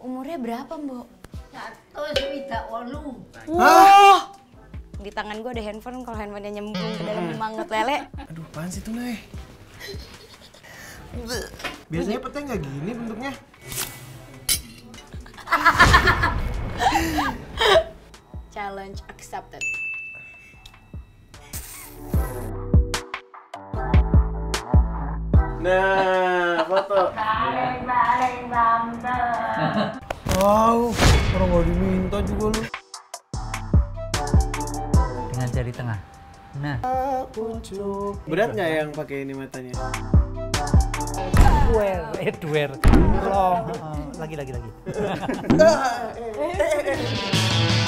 Umurnya berapa, Mbok? 128. Wah! Di tangan gue ada handphone, kalau handphonenya nyemplung ke dalam mangut lele. Aduh, apaan sih tuh, Nay? Biasanya pete nggak gini bentuknya. Challenge accepted. Nah, foto. Paling tante. Wow, orang nggak diminta juga lu. Dengan jari tengah. Nah. Berat nggak yang pakai ini matanya? Duer. Tolong. Lagi.